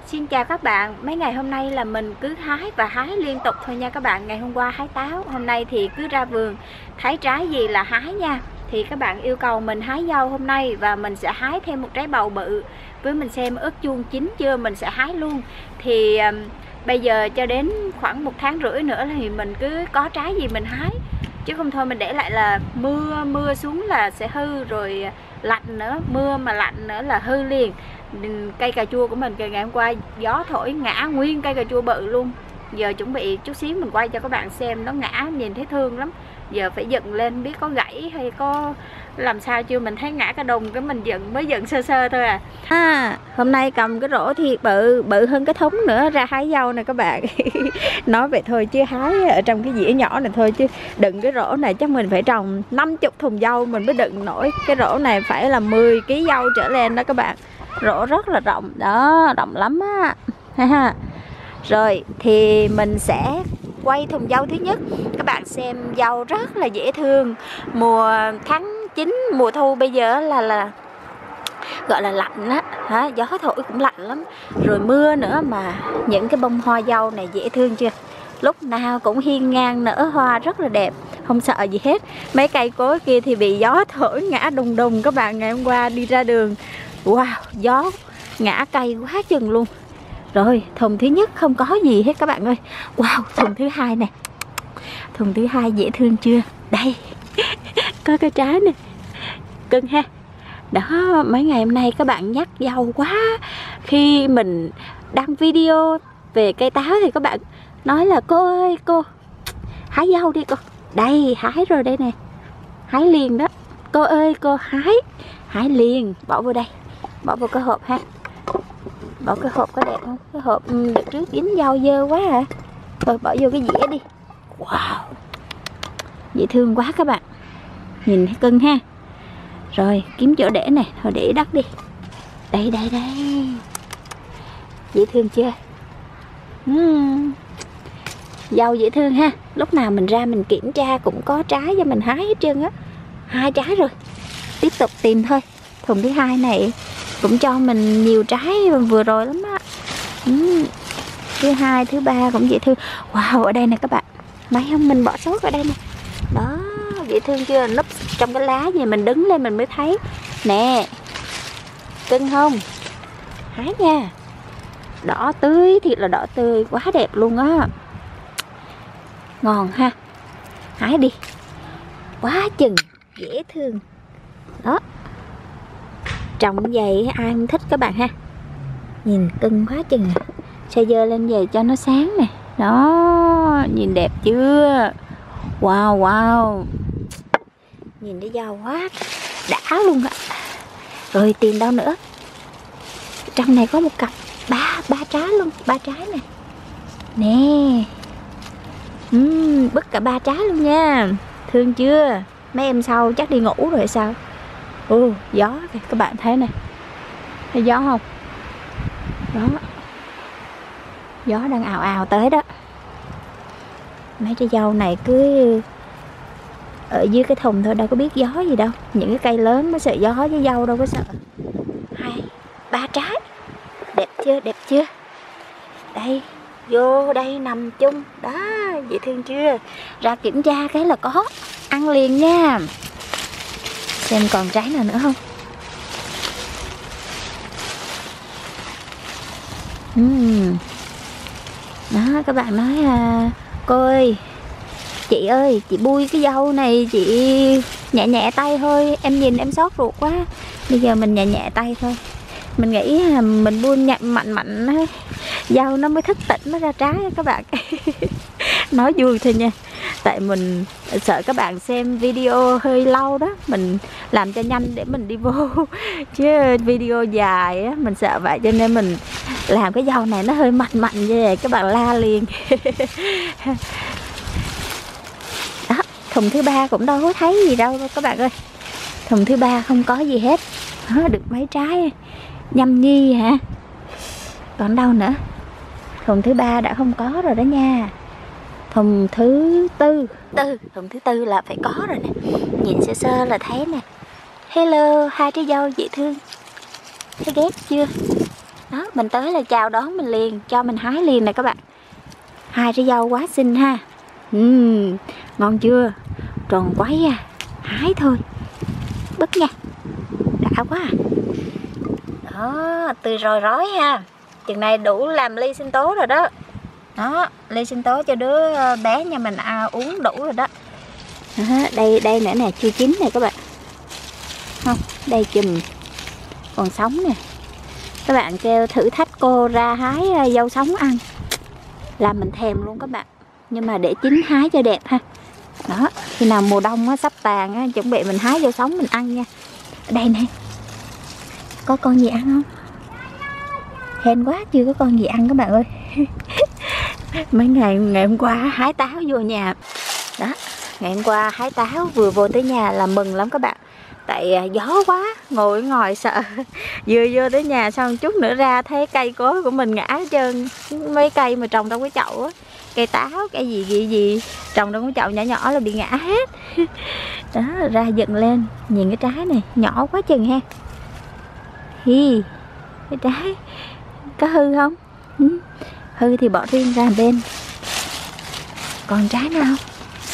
Xin chào các bạn, mấy ngày hôm nay là mình cứ hái và hái liên tục thôi nha các bạn. Ngày hôm qua hái táo, hôm nay thì cứ ra vườn thấy trái gì là hái nha. Thì các bạn yêu cầu mình hái dâu hôm nay và mình sẽ hái thêm một trái bầu bự. Với mình xem ớt chuông chín chưa mình sẽ hái luôn. Thì bây giờ cho đến khoảng 1 tháng rưỡi nữa thì mình cứ có trái gì mình hái. Chứ không thôi mình để lại là mưa xuống là sẽ hư, rồi lạnh nữa, mưa mà lạnh nữa là hư liền. Cây cà chua của mình ngày hôm qua gió thổi ngã nguyên cây cà chua bự luôn. Giờ chuẩn bị chút xíu mình quay cho các bạn xem, nó ngã nhìn thấy thương lắm. Giờ phải dựng lên biết có gãy hay có làm sao chưa. Mình thấy ngã cả đùng cái mình mới dựng sơ sơ thôi à. Hôm nay cầm cái rổ thì bự hơn cái thúng nữa ra hái dâu nè các bạn. Nói vậy thôi chứ hái ở trong cái dĩa nhỏ này thôi, chứ đựng cái rổ này chắc mình phải trồng 50 thùng dâu mình mới đựng nổi. Cái rổ này phải là 10 kg dâu trở lên đó các bạn. Rổ rất là rộng đó, rộng lắm á ha. Rồi thì mình sẽ quay thùng dâu thứ nhất. Các bạn xem dâu rất là dễ thương. Mùa tháng 9 mùa thu bây giờ là gọi là lạnh á, gió thổi cũng lạnh lắm. Rồi mưa nữa mà những cái bông hoa dâu này dễ thương chưa? Lúc nào cũng hiên ngang nở hoa rất là đẹp, không sợ gì hết. Mấy cây cối kia thì bị gió thổi ngã đùng đùng các bạn. Ngày hôm qua đi ra đường, wow, gió ngã cây quá chừng luôn. Rồi thùng thứ nhất không có gì hết các bạn ơi. Wow, thùng thứ hai nè. Thùng thứ hai dễ thương chưa? Đây có cái trái nè, cưng ha. Đó, mấy ngày hôm nay các bạn nhắc dâu quá. Khi mình đăng video về cây táo thì các bạn nói là cô ơi cô hái dâu đi cô. Đây hái rồi đây nè, hái liền đó. Cô ơi cô hái liền. Bỏ vô đây, bỏ vô cái hộp ha. Bỏ cái hộp có đẹp không? Cái hộp đợt trước dính dâu dơ quá à. Thôi bỏ vô cái dĩa đi. Wow, dễ thương quá các bạn. Nhìn thấy cưng ha. Rồi kiếm chỗ để nè, thôi để đất đi. Đây đây đây, dễ thương chưa? Dâu dễ thương ha. Lúc nào mình ra mình kiểm tra cũng có trái cho mình hái hết trơn á. 2 trái rồi, tiếp tục tìm thôi. Thùng thứ hai này cũng cho mình nhiều trái vừa rồi lắm á. Thứ hai, thứ ba cũng dễ thương. Wow, ở đây nè các bạn, mấy không mình bỏ sót ở đây nè. Đó, dễ thương chưa? Núp trong cái lá gì mình đứng lên mình mới thấy nè. Cưng không? Hái nha. Đỏ tươi, thiệt là đỏ tươi, quá đẹp luôn á. Ngon ha. Hái đi. Quá chừng dễ thương. Đó, trồng vậy ai không thích các bạn ha. Nhìn cưng quá chừng. Xoay dơ lên về cho nó sáng nè. Đó, nhìn đẹp chưa? Wow wow, nhìn thấy dâu quá đã luôn á. Rồi tìm đâu nữa. Trong này có một cặp ba trái luôn, 3 trái nè. Nè, bứt cả 3 trái luôn nha. Thương chưa? Mấy em sau chắc đi ngủ rồi sao? Gió kìa, các bạn thấy nè. Thấy gió không? Đó, gió đang ào ào tới đó. Mấy trái dâu này cứ ở dưới cái thùng thôi, đâu có biết gió gì đâu. Những cái cây lớn mới sợ gió chứ dâu đâu có sợ. 2, 3 trái. Đẹp chưa? Đẹp chưa? Đây, vô đây nằm chung. Đó, dễ thương chưa? Ra kiểm tra cái là có. Ăn liền nha. Xem còn trái nào nữa không? Đó, các bạn nói cô ơi, chị ơi, chị bui cái dâu này chị nhẹ nhẹ tay thôi, em nhìn em xót ruột quá. Bây giờ mình nhẹ nhẹ tay thôi. Mình nghĩ mình bui mạnh mạnh dâu nó mới thức tỉnh nó ra trái các bạn. Nói vui thôi nha. Tại mình sợ các bạn xem video hơi lâu đó, mình làm cho nhanh để mình đi vô. Chứ video dài á, mình sợ vậy cho nên mình làm cái dâu này nó hơi mạnh như vậy, các bạn la liền. Đó, thùng thứ ba cũng đâu có thấy gì đâu các bạn ơi. Thùng thứ ba không có gì hết. Đó, được mấy trái nhâm nhi hả? Còn đâu nữa? Thùng thứ ba đã không có rồi đó nha. Thùng thứ tư. Thùng thứ tư là phải có rồi nè. Nhìn sơ sơ là thấy nè. Hello, 2 trái dâu dễ thương. Thấy ghét chưa? Đó, mình tới là chào đón mình liền, cho mình hái liền này các bạn. Hai trái dâu quá xinh ha. Ngon chưa? Tròn quấy à. Hái thôi. Bứt nha. Đã quá à. Đó, tươi rồi rói ha. Chừng này đủ làm ly sinh tố rồi đó. Đó, ly sinh tố cho đứa bé nhà mình uống đủ rồi đó. Đó, đây nữa nè, chưa chín nè các bạn. Không, đây chùm còn sống nè. Các bạn kêu thử thách cô ra hái dâu sống ăn, làm mình thèm luôn các bạn. Nhưng mà để chín hái cho đẹp ha. Đó, khi nào mùa đông á, sắp tàn á, chuẩn bị mình hái dâu sống mình ăn nha. Ở đây nè, có con gì ăn không? Hên quá chưa có con gì ăn các bạn ơi. Mấy ngày hôm qua hái táo vô nhà. Đó, ngày hôm qua hái táo vừa vô tới nhà là mừng lắm các bạn. Tại gió quá, ngồi ngoài sợ. Vừa vô tới nhà xong chút nữa ra thấy cây cối của mình ngã hết trơn. Mấy cây mà trồng trong cái chậu á, cây táo, cây gì trồng trong cái chậu nhỏ nhỏ là bị ngã hết. Đó, ra dựng lên, nhìn cái trái này nhỏ quá chừng ha. Hi, cái trái có hư không? Hư thì bỏ riêng ra bên. Còn trái nào không?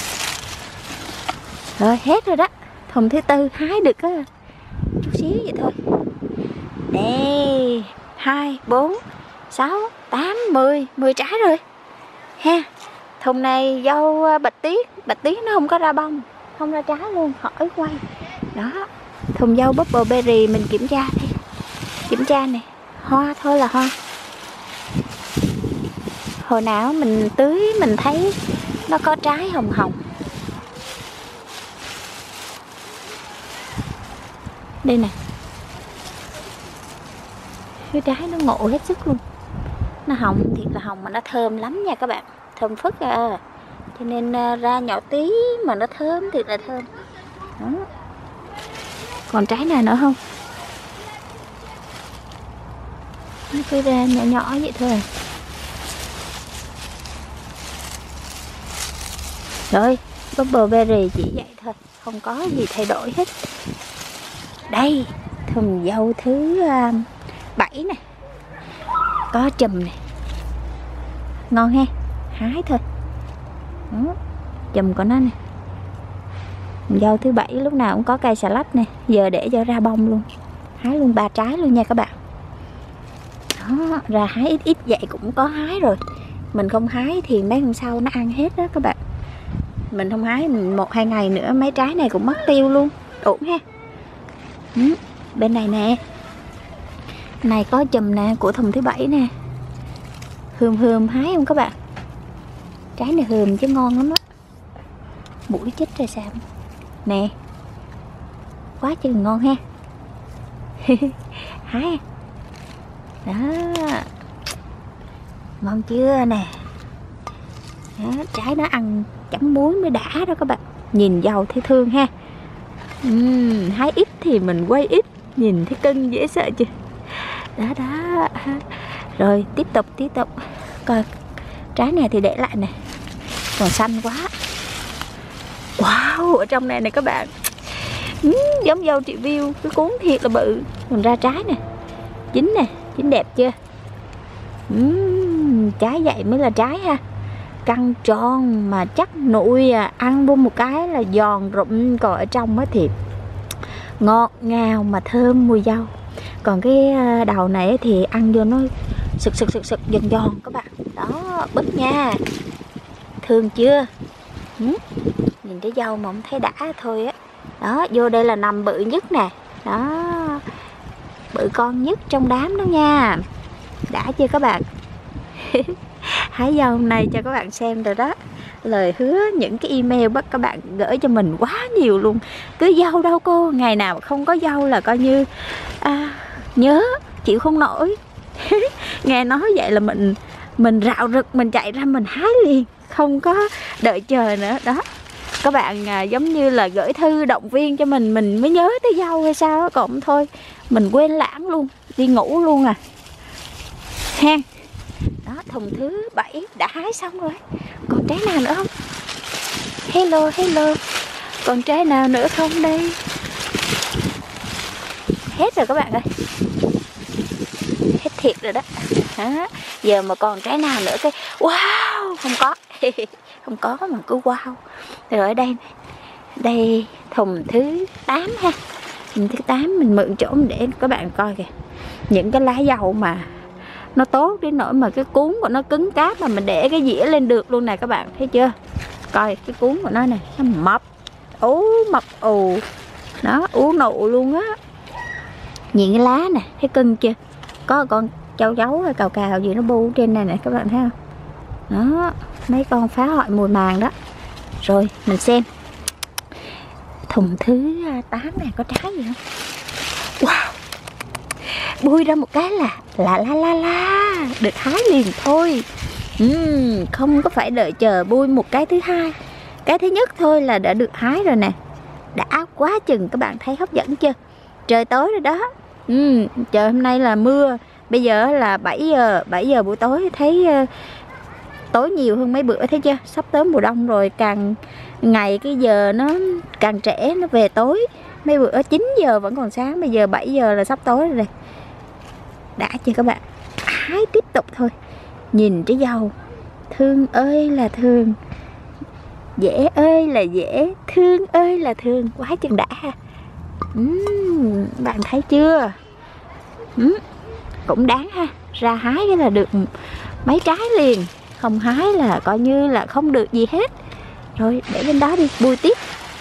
Rồi hết rồi đó. Thùng thứ tư hái được á, chút xíu vậy thôi. Đây, 2, 4, 6, 8, 10 trái rồi ha. Thùng này dâu bạch tuyết nó không có ra bông, không ra trái luôn, hỏi quay. Đó, thùng dâu bubble berry mình kiểm tra đi. Kiểm tra nè, hoa thôi là hoa. Hồi nào mình tưới mình thấy nó có trái hồng hồng. Đây nè, cái trái nó ngộ hết sức luôn. Nó hồng thiệt là hồng mà nó thơm lắm nha các bạn. Thơm phức à. Cho nên ra nhỏ tí mà nó thơm thiệt là thơm. Đó. Còn trái nào nữa không? Nó cứ ra nhỏ nhỏ vậy thôi à. Rồi, bubble berry chỉ vậy thôi, không có gì thay đổi hết. Đây, thùng dâu thứ 7 nè. Có chùm nè. Ngon ha, hái thôi. Đó, chùm của nó nè. Thùng dâu thứ 7 lúc nào cũng có cây xà lách nè. Giờ để cho ra bông luôn. Hái luôn 3 trái luôn nha các bạn. Đó, ra hái ít ít vậy cũng có hái rồi. Mình không hái thì mấy hôm sau nó ăn hết đó các bạn. Mình không hái 1-2 ngày nữa mấy trái này cũng mất tiêu luôn. Ổn ha. Bên này nè. Này có chùm nè, của thùng thứ 7 nè. Hườm hái không các bạn? Trái này hườm chứ ngon lắm á. Bụi chết rồi sao. Nè. Quá chừng ngon ha. Hái. Đó. Ngon chưa nè. Đó, trái nó ăn chấm muối mới đã đó các bạn. Nhìn giàu thấy thương ha. Hái ít thì mình quay ít. Nhìn thấy cưng dễ sợ chưa. Đó đó. Rồi tiếp tục. Coi trái này thì để lại nè. Còn xanh quá. Wow, ở trong này nè các bạn. Giống dâu chị View. Cái cuốn thiệt là bự. Còn ra trái nè. Chín nè, chín đẹp chưa. Trái vậy mới là trái ha. Căng tròn mà chắc nụi à. Ăn vô một cái là giòn rụm. Còn ở trong á thì ngọt ngào mà thơm mùi dâu. Còn cái đầu này thì ăn vô nó sực giòn các bạn. Đó, bứt nha. Thương chưa. Nhìn cái dâu mà không thấy đã thôi á. Đó, vô đây là nằm bự nhất nè. Đó, bự con nhất trong đám đó nha. Đã chưa các bạn. Hái dâu hôm nay cho các bạn xem rồi đó. Lời hứa những cái email bắt các bạn gửi cho mình quá nhiều luôn. Cứ dâu đâu cô, ngày nào không có dâu là coi như nhớ, chịu không nổi. Nghe nói vậy là mình rạo rực, mình chạy ra mình hái liền, không có đợi chờ nữa. Đó, các bạn giống như là gửi thư động viên cho mình mới nhớ tới dâu hay sao đó. Còn thôi mình quên lãng luôn, đi ngủ luôn à ha. Đó, thùng thứ 7 đã hái xong rồi. Còn trái nào nữa không? Hello. Còn trái nào nữa không đây? Hết rồi các bạn ơi. Hết thiệt rồi đó. Giờ mà còn trái nào nữa cái wow, không có. Không có mà cứ wow. Rồi ở đây, đây thùng thứ 8 ha. Thùng thứ 8 mình mượn chỗ để các bạn coi kìa. Những cái lá dầu mà nó tốt đến nỗi mà cái cuống của nó cứng cáp mà mình để cái dĩa lên được luôn nè các bạn, thấy chưa? Coi cái cuống của nó này, nó mập mập ù. Đó, ú nụ luôn á. Nhìn cái lá nè, thấy cưng chưa? Có con châu chấu hay cào cào gì nó bu trên này nè các bạn thấy không? Đó, mấy con phá hoại mùa màng đó. Rồi, mình xem thùng thứ 8 này có trái gì không? Wow, bui ra một cái là được hái liền thôi. Không có phải đợi chờ bui một cái thứ hai. Cái thứ nhất thôi là đã được hái rồi nè. Đã quá chừng, các bạn thấy hấp dẫn chưa? Trời tối rồi đó. Trời hôm nay là mưa. Bây giờ là 7 giờ buổi tối, thấy tối nhiều hơn mấy bữa, thấy chưa? Sắp tới mùa đông rồi, càng ngày cái giờ nó càng trễ, nó về tối. Mấy bữa 9 giờ vẫn còn sáng, bây giờ 7 giờ là sắp tối rồi đây. Đã chưa các bạn? Hái tiếp tục thôi. Nhìn trái dâu, thương ơi là thương, dễ ơi là dễ, thương ơi là thương, quá chừng đã ha. Bạn thấy chưa? Cũng đáng ha. Ra hái cái là được mấy trái liền, không hái là coi như là không được gì hết. Rồi để bên đó đi, bui tiếp.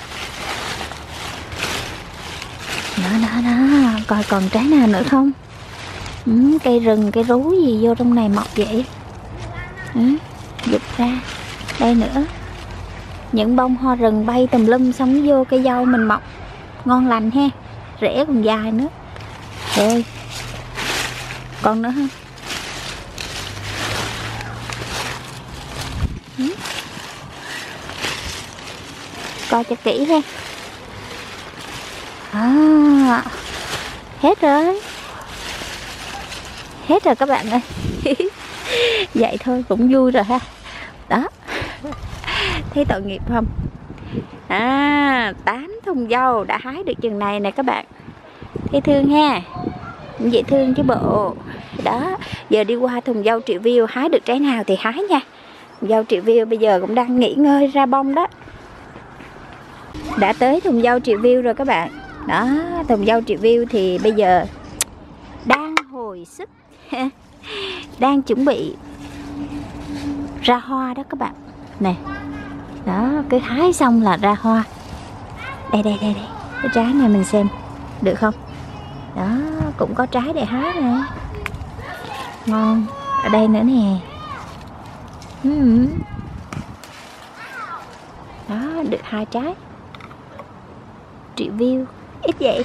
Đó, coi còn trái nào nữa không? Cây rừng, cây rú gì vô trong này mọc vậy? Giục ra. Đây nữa. Những bông hoa rừng bay tùm lum xong vô cây dâu mình mọc. Ngon lành ha. Rễ còn dài nữa. Rồi. Còn nữa không? Coi cho kỹ ha. Hết rồi. Hết rồi các bạn ơi. Vậy thôi cũng vui rồi ha. Đó. Thấy tội nghiệp không? 8 thùng dâu đã hái được chừng này nè các bạn. Thấy thương ha. Dễ thương chứ bộ. Đó. Giờ đi qua thùng dâu Triệu Viu, hái được trái nào thì hái nha. Dâu Triệu Viu bây giờ cũng đang nghỉ ngơi ra bông đó. Đã tới thùng dâu Triệu Viu rồi các bạn. Đó, thùng dâu Triệu Viu thì bây giờ đang hồi sức. Đang chuẩn bị ra hoa đó các bạn. Nè. Đó, cứ hái xong là ra hoa. Đây. Cái trái này mình xem được không? Đó, cũng có trái để hái nè. Ngon. Ở đây nữa nè. Đó, được 2 trái. Triệu Viu ít vậy.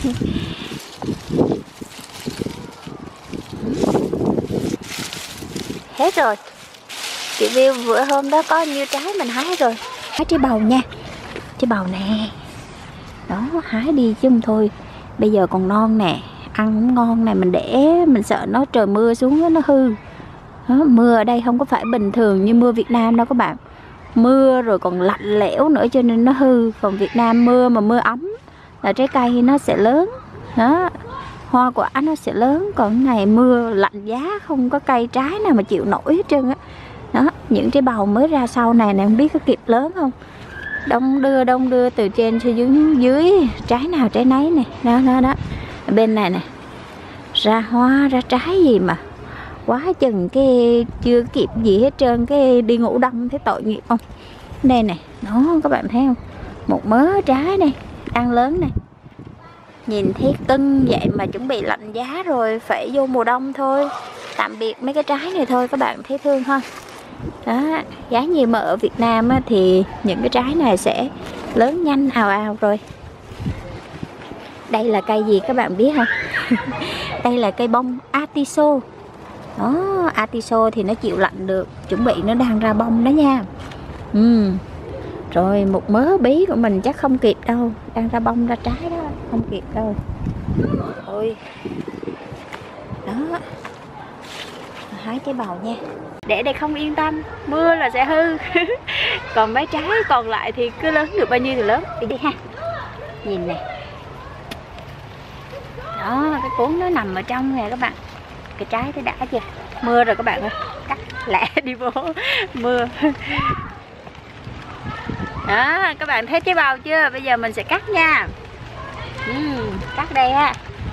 Hết rồi. Triệu Viu bữa hôm đó có nhiêu trái mình hái rồi. Hái trái bầu nha. Trái bầu nè. Đó, hái đi chứ không thôi. Bây giờ còn non nè, ăn cũng ngon nè, mình để mình sợ nó trời mưa xuống nó hư. Đó, mưa ở đây không có phải bình thường như mưa Việt Nam đâu các bạn. Mưa rồi còn lạnh lẽo nữa cho nên nó hư. Còn Việt Nam mưa mà mưa ấm là trái cây nó sẽ lớn. Đó, hoa quả nó sẽ lớn. Còn này mưa lạnh giá, không có cây trái nào mà chịu nổi hết trơn á. Đó, những trái bầu mới ra sau này nè, không biết có kịp lớn không. Đông đưa từ trên xuống dưới, trái nào trái nấy nè. Đó. Ở bên này nè. Ra hoa, ra trái gì mà quá chừng, cái chưa kịp gì hết trơn, cái đi ngủ đông thấy tội nghiệp không. Đây nè, đó các bạn thấy không? Một mớ trái này, đang lớn này. Nhìn thấy cưng vậy mà chuẩn bị lạnh giá rồi, phải vô mùa đông thôi. Tạm biệt mấy cái trái này thôi, các bạn thấy thương không? Đó, giá nhiều mà ở Việt Nam á, thì những cái trái này sẽ lớn nhanh ào rồi. Đây là cây gì các bạn biết không? Đây là cây bông atiso. Đó, atiso thì nó chịu lạnh được, chuẩn bị nó đang ra bông đó nha. Rồi một mớ bí của mình chắc không kịp đâu, đang ra bông ra trái đó, không kịp đâu. Ôi. Đó. Hái trái bầu nha. Để đây không yên tâm, mưa là sẽ hư. Còn mấy trái còn lại thì cứ lớn được bao nhiêu thì lớn. Đi ha. Nhìn nè. Đó, cái cuốn nó nằm ở trong nè các bạn. cái trái thấy đã chưa. Mưa rồi các bạn ơi, cắt lẹ đi vô mưa. Đó, các bạn thấy trái bầu chưa? Bây giờ mình sẽ cắt nha. Cắt đây ha.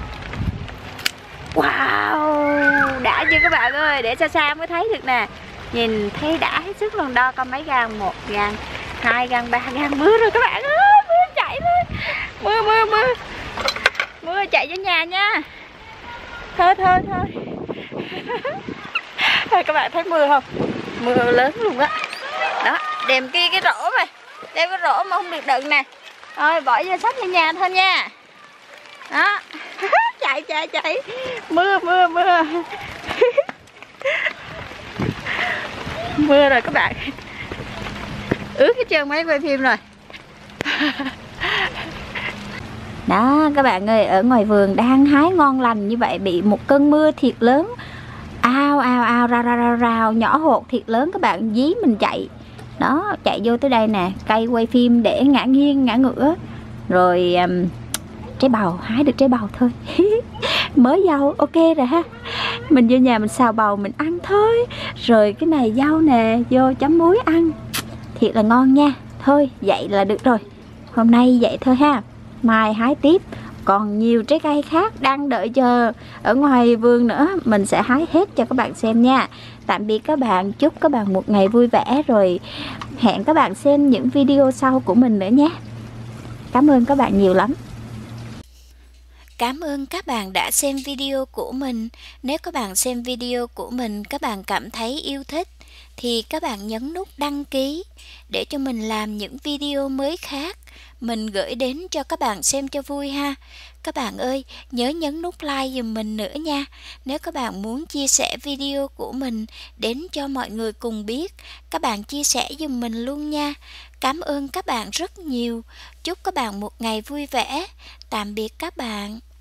Wow, đã chưa các bạn ơi, để xa xa mới thấy được nè. Nhìn thấy đã hết sức luôn. Đo coi mấy gang, 1 gang, 2 gang, 3 gang. Mưa rồi các bạn ơi, mưa chạy thôi. Mưa chạy vô nhà nha. Thôi Thôi các bạn thấy mưa không? Mưa lớn luôn á. Đó, đem cái rổ mà. Đem cái rổ mà không được đựng nè. Thôi bỏ vô sách vô nhà thôi nha. Đó. Chạy. Mưa. Mưa rồi các bạn. Ướt hết trơn máy quay phim rồi. Đó các bạn ơi, ở ngoài vườn đang hái ngon lành như vậy, bị một cơn mưa thiệt lớn ào rào nhỏ hột thiệt lớn, các bạn dí mình chạy. Đó, chạy vô tới đây nè, cây quay phim để ngã nghiêng ngã ngửa. Rồi trái bầu, hái được trái bầu thôi. Mới dâu, ok rồi ha. Mình vô nhà mình xào bầu mình ăn thôi. Rồi cái này dâu nè, vô chấm muối ăn, thiệt là ngon nha. Thôi vậy là được rồi, hôm nay vậy thôi ha. Mai hái tiếp, còn nhiều trái cây khác đang đợi chờ ở ngoài vườn nữa, mình sẽ hái hết cho các bạn xem nha. Tạm biệt các bạn, chúc các bạn một ngày vui vẻ, rồi hẹn các bạn xem những video sau của mình nữa nhé. Cảm ơn các bạn nhiều lắm. Cảm ơn các bạn đã xem video của mình. Nếu các bạn xem video của mình các bạn cảm thấy yêu thích thì các bạn nhấn nút đăng ký để cho mình làm những video mới khác mình gửi đến cho các bạn xem cho vui ha. Các bạn ơi, nhớ nhấn nút like giùm mình nữa nha. Nếu các bạn muốn chia sẻ video của mình đến cho mọi người cùng biết, các bạn chia sẻ giùm mình luôn nha. Cảm ơn các bạn rất nhiều. Chúc các bạn một ngày vui vẻ. Tạm biệt các bạn.